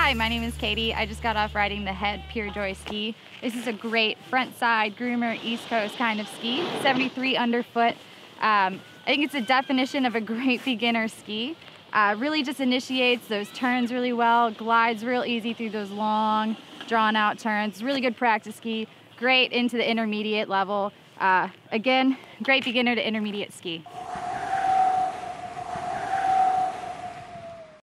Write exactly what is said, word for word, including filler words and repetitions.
Hi, my name is Katie. I just got off riding the Head Pure Joy ski. This is a great front side groomer East Coast kind of ski, seventy-three underfoot. Um, I think it's a definition of a great beginner ski. Uh, really just initiates those turns really well, glides real easy through those long, drawn out turns. Really good practice ski, great into the intermediate level. Uh, again, great beginner to intermediate ski.